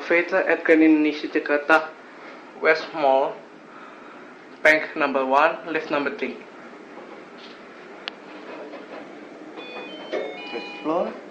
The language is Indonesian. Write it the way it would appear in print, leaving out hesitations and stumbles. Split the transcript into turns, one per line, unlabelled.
elevator at Grand Indonesia Jakarta, West Mall, bank number 1, lift number 3.
First floor.